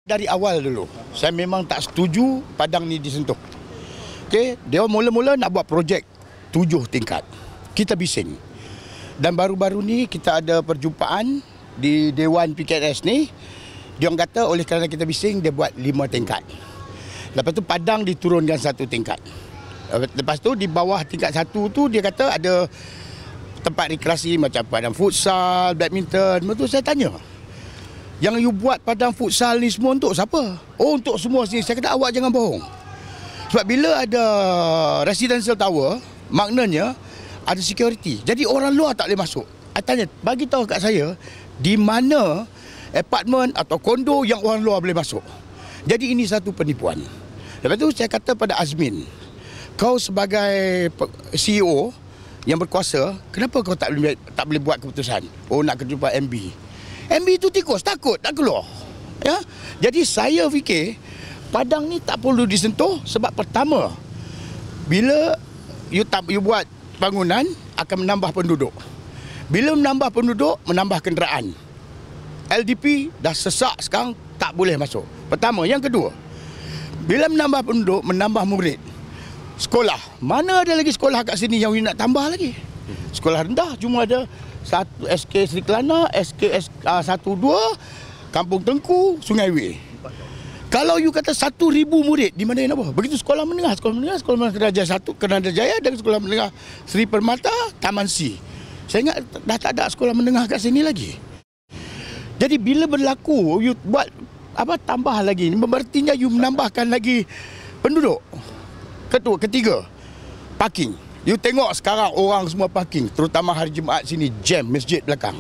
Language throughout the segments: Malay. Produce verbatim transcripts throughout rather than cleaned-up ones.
Dari awal dulu, saya memang tak setuju Padang ni disentuh. Okey, dia mula-mula nak buat projek tujuh tingkat. Kita bising. Dan baru-baru ni kita ada perjumpaan di Dewan P K S ni. Dia orang kata oleh kerana kita bising, dia buat lima tingkat. Lepas tu Padang diturunkan satu tingkat. Lepas tu di bawah tingkat satu tu dia kata ada tempat rekreasi macam Padang futsal, badminton. Lepas tu saya tanya, yang you buat Padang futsal ni semua untuk siapa? Oh, untuk semua sini. Saya kata awak jangan bohong. Sebab bila ada residential tower, maknanya ada security. Jadi orang luar tak boleh masuk. Saya tanya, bagi tahu kat saya, di mana apartmen atau kondo yang orang luar boleh masuk. Jadi ini satu penipuan. Lepas tu saya kata pada Azmin, kau sebagai C E O yang berkuasa, kenapa kau tak boleh tak boleh buat keputusan? Oh, nak kejumpa M B. M B itu tikus, takut, tak keluar. Ya? Jadi saya fikir Padang ni tak perlu disentuh sebab pertama, bila you, tak, you buat bangunan akan menambah penduduk. Bila menambah penduduk, menambah kenderaan. L D P dah sesak sekarang, tak boleh masuk. Pertama. Yang kedua, bila menambah penduduk, menambah murid. Sekolah, mana ada lagi sekolah kat sini yang you nak tambah lagi? Sekolah rendah cuma ada satu S K Sri Kelana, S K S satu dua, Kampung Tengku, Sungai Wei. Kalau you kata satu ribu murid, di mana yang nak buat? Begitu sekolah menengah, sekolah menengah, sekolah menengah Kerajaya satu, Kerajaya Jaya dan sekolah menengah Sri Permata, Taman C. Saya ingat dah tak ada sekolah menengah kat sini lagi. Jadi bila berlaku, you buat apa tambah lagi, berartinya you menambahkan lagi penduduk. Kedua, ketiga, parking. You tengok sekarang orang semua parking, terutama hari Jumaat sini jam masjid belakang.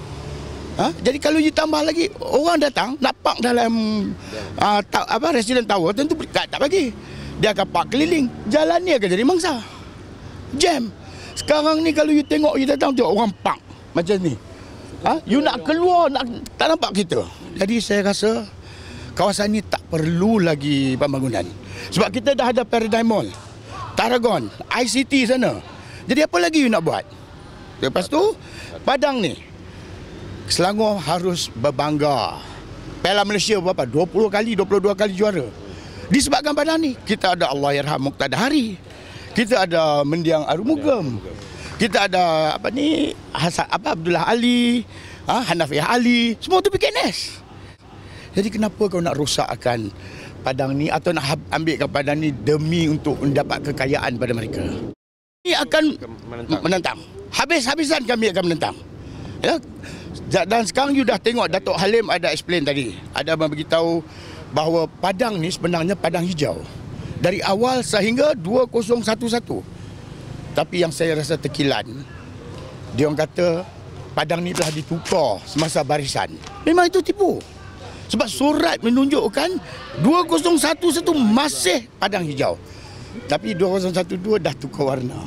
Ha? Jadi kalau you tambah lagi, orang datang nak park dalam uh, ta, apa resident tower, tentu tak, tak bagi. Dia akan park keliling, jalan ni akan jadi mangsa. Jam. Sekarang ni kalau you tengok, you datang tengok orang park macam ni. Ha? You nak keluar, nak, tak nampak kita. Jadi saya rasa kawasan ni tak perlu lagi pembangunan. Sebab kita dah ada Paradigm Mall, Taragon, I C T sana. Jadi apa lagi you nak buat? Lepas tu, Padang ni, Selangor harus berbangga. Piala Malaysia berapa? dua puluh kali, dua puluh dua kali juara. Disebabkan Padang ni, kita ada Allahyarham Muqtada Hari. Kita ada Mendiang Arumugam. Kita ada apa ni, Hasan, apa, Abdullah Ali, ha, Hanafiah Ali. Semua tu P K S. Jadi kenapa kau nak rosakkan Padang ni atau nak ambilkan Padang ni demi untuk mendapat kekayaan pada mereka? Ini akan menentang. menentang. Habis-habisan kami akan menentang. Ya? Dan sekarang you dah tengok Datuk Halim ada explain tadi. Ada beritahu bahawa Padang ni sebenarnya Padang hijau. Dari awal sehingga dua ribu sebelas. Tapi yang saya rasa terkilan, dia orang kata Padang ni telah ditukar semasa barisan. Memang itu tipu. Sebab surat menunjukkan dua ribu sebelas masih Padang hijau. Tapi dua ribu dua belas dah tukar warna.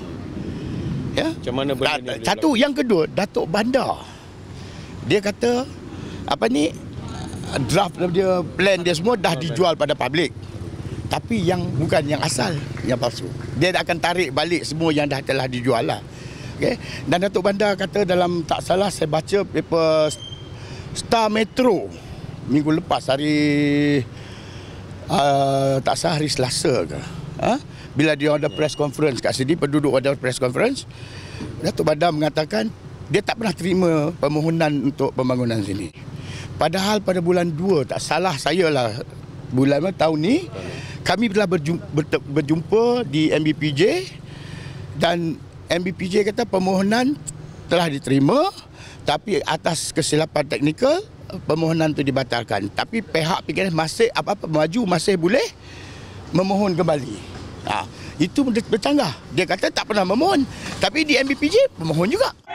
Ya? Macam mana benda ni? Satu, yang kedua, Datuk Bandar. Dia kata apa ni, draft dia, plan dia semua dah dijual pada publik. Tapi yang bukan yang asal, yang palsu. Dia akan tarik balik semua yang dah telah dijual lah. Okay? Dan Datuk Bandar kata dalam, tak salah saya baca paper Star Metro minggu lepas, hari uh, tak salah hari Selasa ke, ha? Bila dia ada press conference kat sini, penduduk ada press conference, Datuk Bandar mengatakan dia tak pernah terima permohonan untuk pembangunan sini. Padahal pada bulan dua, tak salah saya lah, bulan tahun ni, kami telah berjumpa, berjumpa di M B P J dan M B P J kata permohonan telah diterima, tapi atas kesilapan teknikal permohonan itu dibatalkan. Tapi pihak P K S masih apa-apa maju, masih boleh memohon kembali. Ha, itu bercanggah. Dia kata tak pernah memohon, tapi di M B P J memohon juga.